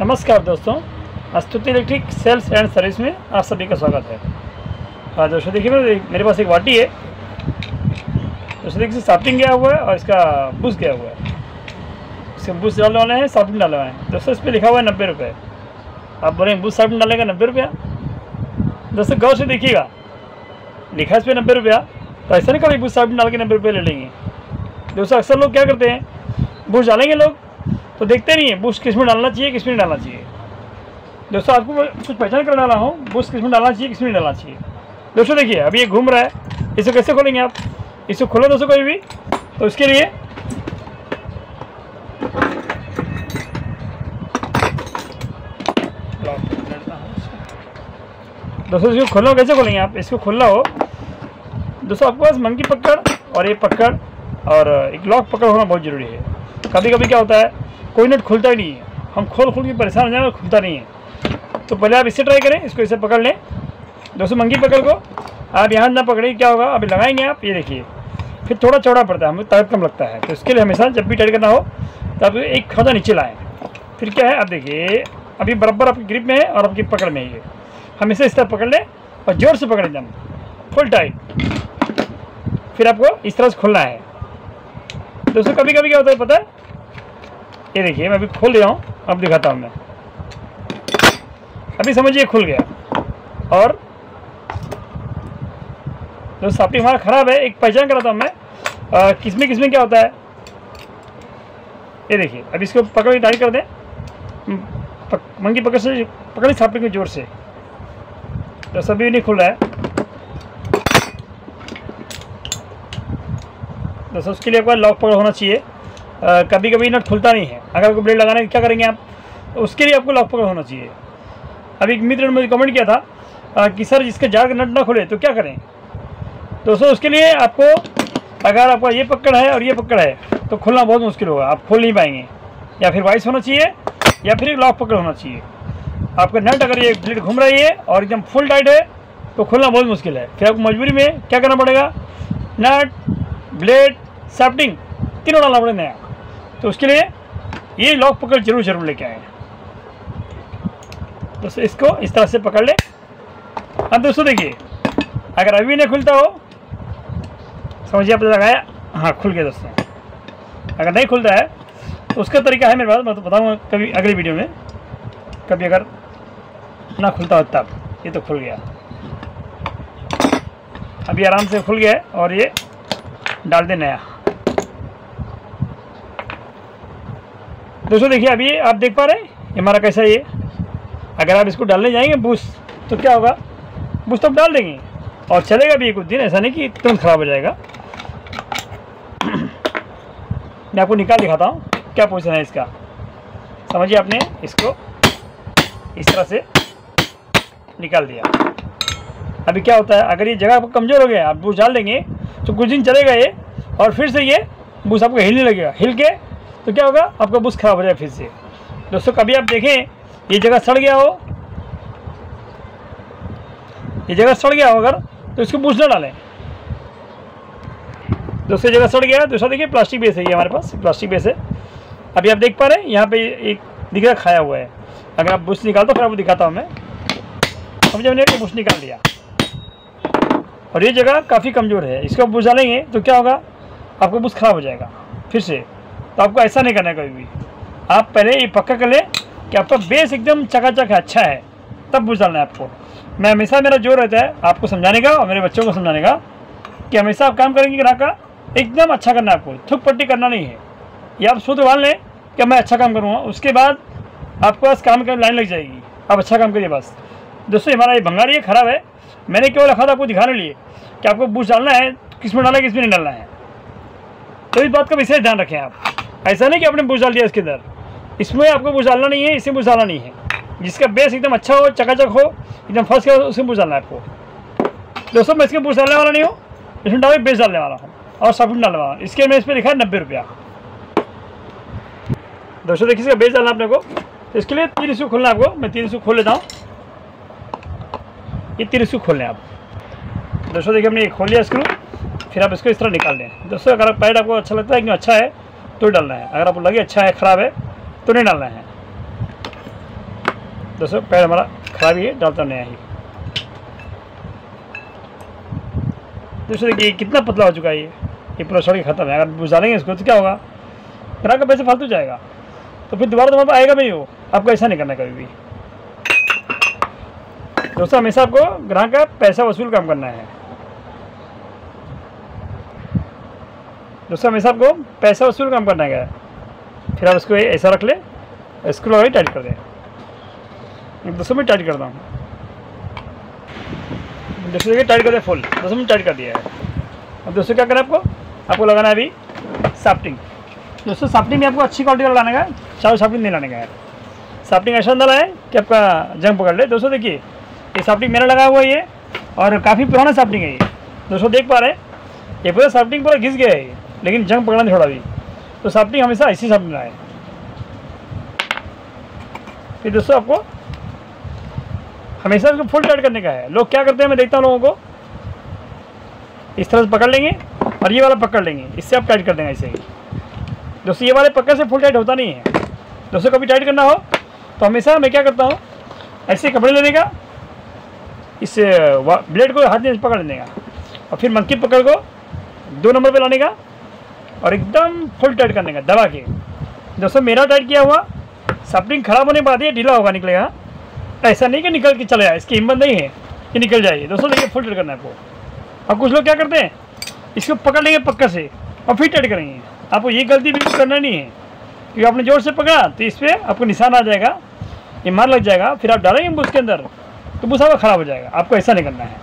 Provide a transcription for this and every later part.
नमस्कार दोस्तों, स्तुति इलेक्ट्रिक सेल्स एंड सर्विस में आप सभी का स्वागत है। हाँ दोस्तों, देखिए मेरे पास एक वाटी है। दोस्तों देखिए, साफ्टिंग गया हुआ है और इसका बुश गया हुआ है। इसके बुश डालने वाले हैं, साफ्टिंग डालने वाले हैं। दोस्तों इस पर लिखा हुआ है 90 रुपये। आप बोलेंगे बुश साफ्टिंग डालेगा 90 रुपया। दोस्तों गौर से देखिएगा, लिखा है इस पर 90 रुपया, तो ऐसा नहीं कभी बुश साफ्टिंग डाल के 90 रुपये ले लेंगे। दोस्तों अक्सर लोग क्या करते हैं, बुश डालेंगे लोग तो देखते नहीं है बुश किस में डालना चाहिए, किस में नहीं डालना चाहिए। दोस्तों आपको कुछ पहचान कर डाला हूँ, बुश किस में डालना चाहिए, किस में नहीं डालना चाहिए। दोस्तों देखिए, अभी ये घूम रहा है, इसे कैसे खोलेंगे आप? इसे खोलो दोस्तों कोई भी, तो उसके लिए दोस्तों इसको खोलना कैसे खोलेंगे आप? इसको खोलना हो दोस्तों, आपके पास मंकी पकड़ और ये पकड़ और एक लॉक पकड़ होना बहुत ज़रूरी है। कभी कभी क्या होता है, कोई नट खुलता ही नहीं है, हम खोल के परेशान हो जाएंगे, खुलता नहीं है। तो पहले आप इससे ट्राई करें, इसको इसे पकड़ लें। दोस्तों मंकी पकड़ को आप यहाँ ना पकड़िए, क्या होगा अभी लगाएंगे आप, ये देखिए फिर थोड़ा चौड़ा पड़ता है, हमें टाइट कम लगता है। तो इसके लिए हमेशा जब भी टाइट करना हो तब एक खादा नीचे लाएँ। फिर क्या है, आप देखिए अभी बराबर आपकी ग्रिप में है और आपकी पकड़ में है। हमेशा इस तरह पकड़ लें और ज़ोर से पकड़ एकदम फुल टाइट। फिर आपको इस तरह से खोलना है। दोस्तों कभी कभी क्या होता है पता है, ये देखिए मैं अभी खोल रहा हूँ, अब दिखाता हूँ मैं। अभी समझिए खुल गया। और दोस्तों साफ्टिंग हमारा ख़राब है, एक पहचान कराता हूँ मैं किसमें क्या होता है। ये देखिए, अब इसको पकड़ के टाइट कर दें, मंकी पकड़ से पकड़ी साफ्टिंग को जोर से, तो सभी नहीं खुल रहा है। दोस्तों उसके लिए आपका लॉक पकड़ होना चाहिए। कभी कभी नट खुलता नहीं है, अगर आपको ब्लेड लगाना है क्या करेंगे आप, तो उसके लिए आपको लॉक पकड़ होना चाहिए। अभी एक मित्र ने मुझे कमेंट किया था कि सर जिसके जार का नट ना खुले तो क्या करें। दोस्तों उसके लिए आपको, अगर आपका ये पकड़ है और ये पकड़ है तो खुलना बहुत मुश्किल होगा, आप खोल नहीं पाएंगे। या फिर वाइस होना चाहिए या फिर एक लॉक पकड़ होना चाहिए। आपका नट अगर ये ब्लेड घूम रही है और एकदम फुल टाइट है तो खुलना बहुत मुश्किल है। फिर आपको मजबूरी में क्या करना पड़ेगा, नट ब्लेड साफ्टिंग तीनों डालना पड़ेगा नया। तो उसके लिए ये लॉक पकड़ जरूर लेके आए। दोस्तों इसको इस तरह से पकड़ ले। अब दोस्तों देखिए, अगर अभी नहीं खुलता हो समझिए आपने लगाया, हाँ खुल गया। दोस्तों अगर नहीं खुलता है तो उसका तरीका है मेरे पास, मैं तो बताऊँगा कभी अगली वीडियो में। कभी अगर ना खुलता हो तब, ये तो खुल गया, अभी आराम से खुल गया और ये डाल दे नया। दोस्तों देखिए, अभी आप देख पा रहे हैं ये हमारा कैसा है। ये अगर आप इसको डालने जाएंगे बूस तो क्या होगा, बूस तो आप डाल देंगे और चलेगा भी कुछ दिन, ऐसा नहीं कि तुरंत ख़राब हो जाएगा। मैं आपको निकाल दिखाता हूँ क्या पोजीशन है इसका। समझिए, आपने इसको इस तरह से निकाल दिया। अभी क्या होता है, अगर ये जगह कमज़ोर हो गया, आप बूस डाल देंगे तो कुछ दिन चलेगा ये, और फिर से ये बूस आपको हिलने लगेगा। हिल के तो क्या होगा, आपका बूस खराब हो जाएगा फिर से। दोस्तों कभी आप देखें ये जगह सड़ गया हो, ये जगह सड़ गया हो अगर, तो इसको बूस ना डालें। दोस्तों जगह सड़ गया है। दूसरा देखिए प्लास्टिक बेस है, ये हमारे पास प्लास्टिक बेस है। अभी आप देख पा रहे हैं यहाँ पे एक दिख रहा खाया हुआ है। अगर आप बूस निकालता फिर आपको दिखाता हूँ मैं। समझे, मैंने बूस निकाल दिया और ये जगह काफ़ी कमज़ोर है, इसको बूस डालेंगे तो क्या होगा, आपका बूस खराब हो जाएगा फिर से। तो आपको ऐसा नहीं करना है कभी भी। आप पहले ये पक्का कर लें कि आपका बेस एकदम चकाचक है, अच्छा है, तब बूस डालना है आपको। मैं हमेशा, मेरा जोर रहता है आपको समझाने का और मेरे बच्चों को समझाने का कि हमेशा आप काम करेंगे ग्राहक का एकदम अच्छा करना है आपको, थुक पट्टी करना नहीं है। या आप सोच मान लें कि मैं अच्छा काम करूँगा, उसके बाद आपके पास काम की लाइन लग जाएगी, आप अच्छा काम करिए बस। दोस्तों हमारा ये भंगारी है, ख़राब है। मैंने केवल रखा था आपको दिखाने लिए कि आपको बूस डालना है, किस में डालना है, किस में नहीं डालना है। तो इस बात का विशेष ध्यान रखें आप। ऐसा नहीं कि आपने बूस डाल दिया इसके अंदर, इसमें आपको बूस डालना नहीं है, इसमें बूस डालना नहीं है। जिसका बेस एकदम अच्छा हो, चकाचक हो, एकदम फर्स्ट क्लास, उसमें बूस डालना है आपको। दोस्तों मैं इसके बूस डालने वाला नहीं हूँ, इसमें डाल बेस डालने वाला हूँ और साबुन डालने वाला हूँ। इसके में इस पर लिखा है 90 रुपया। दोस्तों देखिए, इसका बेस डालना अपने को, तो इसके लिए 3 स्क्रू खोलना है आपको। मैं 3 स्क्रू खोल लेता हूँ, ये 3 स्क्रू खोल लें आप। दोस्तों देखिए, हमने खोल लिया स्क्रू, फिर आप इसको इस तरह निकाल दें। दोस्तों अगर पैड आपको अच्छा लगता है कि अच्छा है तो डालना है, अगर आपको लगे अच्छा है ख़राब है तो नहीं डालना है। दोस्तों पैर हमारा खराब ही है, डालता नया ही। दोस्तों देखिए कितना पतला हो चुका है ये पूरा सड़ के खत्म है। अगर बुझालेंगे इसको तो क्या होगा, ग्राहक का पैसे फालतू जाएगा, तो फिर दोबारा तुम्हारे पास आएगा भी नहीं वो। आपको ऐसा नहीं करना कभी भी दोस्तों, हमेशा आपको ग्राहक का पैसा वसूल काम करना है दोस्तों, हमेशा आपको पैसा वसूल काम करना है। फिर आप इसको ऐसा रख ले, इसको लगा टाइट कर दें। दोस्तों मैं टाइट करता हूँ, दोस्तों देखिए टाइट कर दिया फुल। दोस्तों मैंने टाइट कर दिया है। अब दोस्तों क्या करना है आपको लगाना है अभी साफ्टिंग। दोस्तों साफ्टिंग में आपको अच्छी क्वालिटी का लगाने का है, चारों साफ्टिंग नहीं लाने का है। साफ्टिंग ऐसा डाला है कि आपका जंग पकड़ ले। दोस्तों देखिए ये साफ्टिंग मेरा लगा हुआ है ये, और काफ़ी पुराना साफ्टिंग है ये। दोस्तों देख पा रहे हैं ये पूरा साफ्टिंग पूरा घिस गया है ये, लेकिन जंग पकड़ना छोड़ा भी। तो साफ्टिंग हमेशा ऐसी साफ्टिंग लगाए। फिर दोस्तों आपको हमेशा इसको फुल टाइट करने का है। लोग क्या करते हैं, मैं देखता हूँ लोगों को इस तरह से पकड़ लेंगे और ये वाला पकड़ लेंगे, इससे आप टाइट कर देंगे ऐसे ही। दोस्तों ये वाले पकड़ से फुल टाइट होता नहीं है। दोस्तों कभी टाइट करना हो तो हमेशा मैं क्या करता हूँ, ऐसे कपड़े लेने का, इस ब्लेड को हाथ में पकड़ लेने का, और फिर मंकी पकड़ को 2 नंबर पे लाने का और एकदम फुल टाइट करने का दबा के। दोस्तों मेरा टाइट किया हुआ साफ्टिंग खराब होने के बाद ये ढीला होगा, निकलेगा। ऐसा नहीं कि निकल के चले जाए, इसकी हिम्मत नहीं है कि निकल जाए। दोस्तों देखिए फुल टाइट करना है आपको। अब कुछ लोग क्या करते हैं, इसको पकड़ लेंगे पक्का से और फिर टाइट करेंगे। आपको ये गलती बिल्कुल करना नहीं है, क्योंकि आपने जोर से पकड़ा तो इस पर आपको निशान आ जाएगा, ये मार लग जाएगा। फिर आप डालेंगे बुश के अंदर तो बुश आपका खराब हो जाएगा। आपको ऐसा नहीं करना है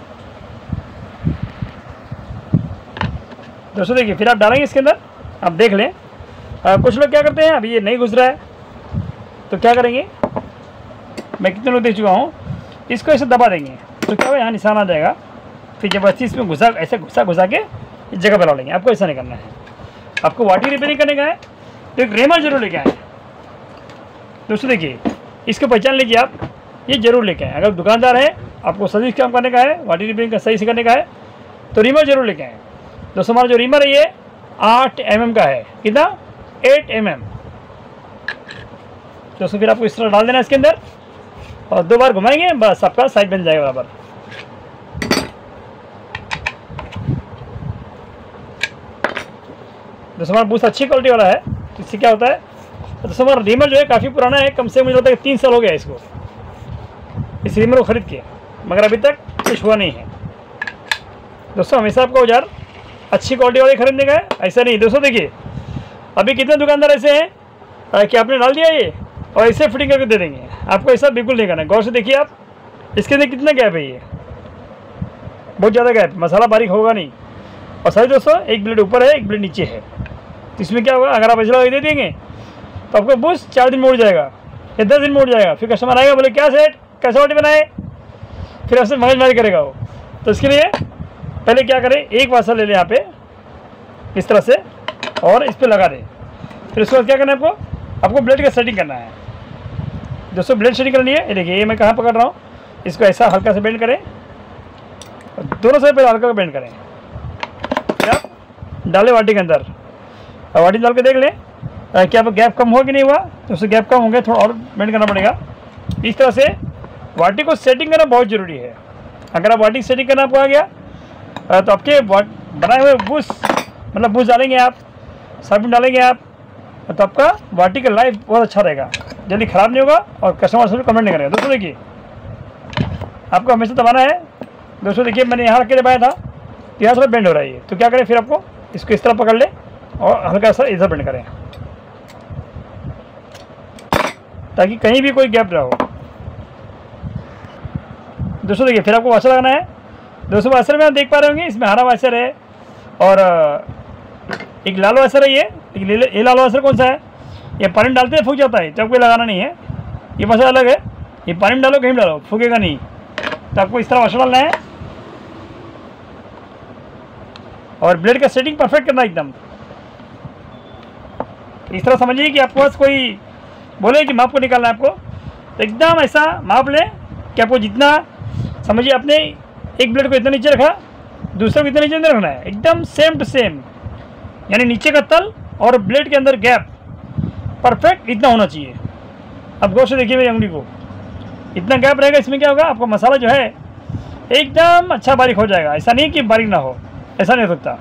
दोस्तों। देखिए फिर आप डालेंगे इसके अंदर, आप देख लें। कुछ लोग क्या करते हैं, अभी ये नहीं घुस रहा है तो क्या करेंगे, मैं कितने लोग देख चुका हूँ, इसको ऐसे दबा देंगे तो क्या होगा, यहाँ निशान आ जाएगा। फिर जबरदस्ती इसमें घुसा ऐसे घुसा के इस जगह पर ला लेंगे। आपको ऐसा नहीं करना है। आपको वाटी रिपेयरिंग करने का है तो एक रेमर जरूर लेके आए दोस्तों। देखिए इसको पहचान लीजिए आप, ये जरूर लेके आए। अगर दुकानदार है, आपको सही काम करने का है, वाटी रिपेयरिंग का सही से करने का है, तो रीमर जरूर लेके आए दोस्तों। हमारा जो रीमर है ये 8 mm का है। कितना? 8 mm दोस्तों। फिर आपको इस तरह डाल देना इसके अंदर और 2 बार घुमाएंगे, बस आपका साइज बन जाएगा बराबर। दोस्तों हमारा बूस्ट अच्छी क्वालिटी वाला है, तो इससे क्या होता है, दोस्तों हमारा रीमर जो है काफ़ी पुराना है, कम से मुझे लगता है 3 साल हो गया इसको, इस रीमर को खरीद के, मगर अभी तक कुछ हुआ नहीं है दोस्तों। हमेशा आपको औजार अच्छी क्वालिटी वाले खरीदने का है, ऐसा नहीं। दोस्तों देखिए अभी कितने दुकानदार ऐसे हैं कि आपने डाल दिया ये और ऐसे फिटिंग करके दे देंगे। आपको ऐसा बिल्कुल नहीं करना है। गौर से देखिए आप, इसके अंदर कितना गैप है, ये बहुत ज़्यादा गैप, मसाला बारीक होगा नहीं। और सारे दोस्तों एक ब्लेड ऊपर है, एक ब्लेड नीचे है, तो इसमें क्या होगा, अगर आप ऐसा लगा दे देंगे तो आपको बूस्ट 4 दिन में उड़ जाएगा या 10 दिन में उड़ जाएगा। फिर कस्टमर आएगा, बोले क्या सेट, कैसा वाटी बनाए, फिर आपसे मगजमारी करेगा वो। तो इसके लिए पहले क्या करें, एक वाशर ले लें यहाँ पे इस तरह से और इस पर लगा दें। फिर उसके बाद क्या करना है आपको ब्लेड का सेटिंग करना है दोस्तों। ब्लेड सेटिंग करनी है। ये देखिए ये मैं कहाँ पकड़ रहा हूँ, इसको ऐसा हल्का से बेंड करें, दोनों साइड पर हल्का बेंड करें। फिर आप डालें वाटी के अंदर और वाटी डाल के देख लें क्या आप गैप कम हुआ कि नहीं हुआ। तो उससे गैप कम हो गया, थोड़ा और बेंड करना पड़ेगा। इस तरह से वाटी को सेटिंग करना बहुत ज़रूरी है। अगर आप वाटी सेटिंग करना आपको आ गया तो आपके बनाए हुए बूस मतलब बूस डालेंगे आप, साबुन डालेंगे आप, तो आपका वाटी का लाइफ बहुत अच्छा रहेगा, जल्दी ख़राब नहीं होगा और कस्टमर से कमेंट नहीं करेगा। दोस्तों देखिए आपको हमेशा दबाना है दोस्तों। देखिए मैंने यहाँ रख के दबाया था तो यहाँ थोड़ा बेंड हो रहा है ये, तो क्या करें, फिर आपको इसको इस तरह पकड़ ले और हल्का सा इधर बेंड करें ताकि कहीं भी कोई गैप ना हो दोस्तों। देखिए फिर आपको वाशर लगाना है दोस्तों। वाशर में आप देख पा रहे होंगे, इसमें हरा वाशर है और एक लाल वाशर है। ये लाल वाशर कौन सा है, ये पानी में डालते हैं फूक जाता है, तो आपको लगाना नहीं है। ये वाशर अलग है, ये पानी में डालो कहीं डालो फूकेगा नहीं, तो आपको इस तरह वाशर डालना है और ब्लेड का सेटिंग परफेक्ट करना एकदम। इस तरह समझिए कि आपके पास कोई बोले कि माप को निकालना है आपको, तो एकदम ऐसा माप लें कि आपको जितना समझिए, आपने एक ब्लेड को इतना नीचे रखा, दूसरे को इतना नीचे नहीं रखना है, एकदम सेम टू सेम, यानी नीचे का तल और ब्लेड के अंदर गैप परफेक्ट इतना होना चाहिए। अब गौर से देखिए मेरी अंगुली को, इतना गैप रहेगा, इसमें क्या होगा, आपका मसाला जो है एकदम अच्छा बारीक हो जाएगा। ऐसा नहीं कि बारीक ना हो, ऐसा नहीं हो सकता।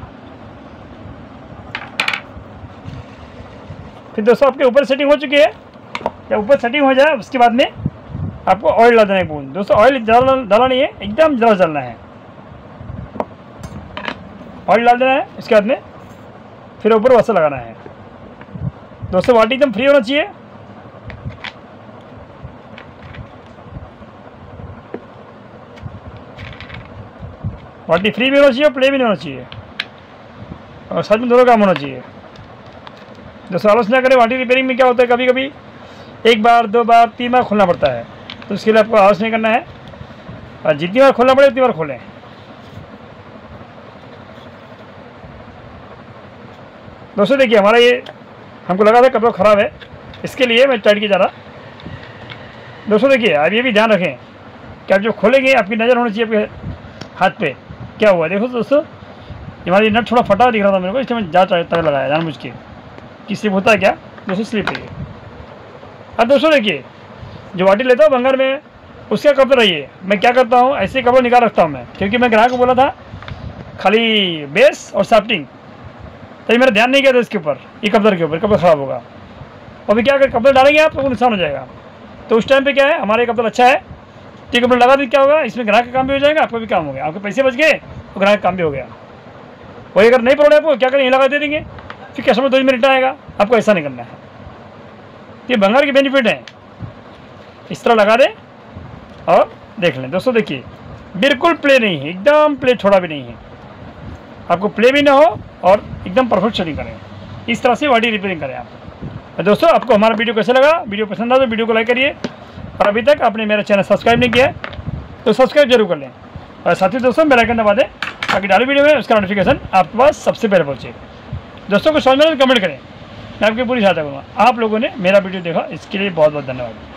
फिर दोस्तों आपके ऊपर सेटिंग हो चुकी है। जब ऊपर सेटिंग हो जाए उसके बाद में आपको ऑयल डाल देना है बूंद। दोस्तों ऑयल डाला नहीं है, एकदम ज़रा डालना है, ऑयल डाल देना है। इसके बाद में फिर ऊपर वसा लगाना है। दोस्तों वाटी एकदम फ्री होना चाहिए। वाटी फ्री भी होना चाहिए और प्ले भी नहीं होना चाहिए, और साथ में दोनों काम होना चाहिए। दोस्तों आलोचना करें, वाटी रिपेयरिंग में क्या होता है, कभी कभी 1 बार 2 बार 3 बार खोलना पड़ता है, तो उसके लिए आपको आलस नहीं करना है, और जितनी बार खोलना पड़े उतनी बार खोलें। दोस्तों देखिए हमारा ये, हमको लगा था कपड़ा ख़राब है, इसके लिए मैं टाइट किया जा रहा। दोस्तों देखिए आप ये भी ध्यान रखें कि आप जो खोलेंगे आपकी नज़र होनी चाहिए आपके हाथ पे क्या हुआ है। देखो दोस्तों हमारी नट थोड़ा फटा दिख रहा था मेरे को, इसलिए मैं तक लगाया जानबूझ के कि स्लिप होता है क्या। दोस्तों स्लिप है। अब दोस्तों देखिए जो वाटी लेता हूँ भंगार में उसका कपड़ा रहिए, मैं क्या करता हूँ ऐसे कपड़ा निकाल रखता हूँ मैं, क्योंकि मैं ग्राहक को बोला था खाली बेस और साफ्टिंग, तभी मेरा ध्यान नहीं गया था इसके ऊपर, ये कपड़े के ऊपर, कपड़ा ख़राब होगा। और भी क्या अगर कपड़ा डालेंगे आप तो नुकसान हो जाएगा। तो उस टाइम पे क्या है, हमारे कपड़ा अच्छा है तो ये कपड़ा लगा दी, क्या होगा इसमें ग्राहक का काम भी हो जाएगा, आपका भी काम हो गया, आपके पैसे बच गए तो ग्राहक का काम भी हो गया। वही अगर नहीं पड़ा आपको क्या करें, लगा दे देंगे, फिर कस्टमर 2 मिनट आएगा, आपको ऐसा नहीं करना है। ये भंगार के बेनिफिट हैं, इस तरह लगा दें और देख लें। दोस्तों देखिए बिल्कुल प्ले नहीं है, एकदम प्ले थोड़ा भी नहीं है, आपको प्ले भी ना हो और एकदम परफेक्ट सेटिंग करें। इस तरह से वाटी रिपेयरिंग करें आप। और दोस्तों आपको हमारा वीडियो कैसा लगा, वीडियो पसंद आया तो वीडियो को लाइक करिए, और अभी तक आपने मेरा चैनल सब्सक्राइब नहीं किया है तो सब्सक्राइब जरूर कर लें, और साथ ही दोस्तों बेल आइकन दबा दें ताकि डाली वीडियो में उसका नोटिफिकेशन आपके पास सबसे पहले पहुँचे। दोस्तों को समझ में कमेंट करें, मैं आपकी पूरी सहायता करूँगा। आप लोगों ने मेरा वीडियो देखा इसके लिए बहुत बहुत धन्यवाद।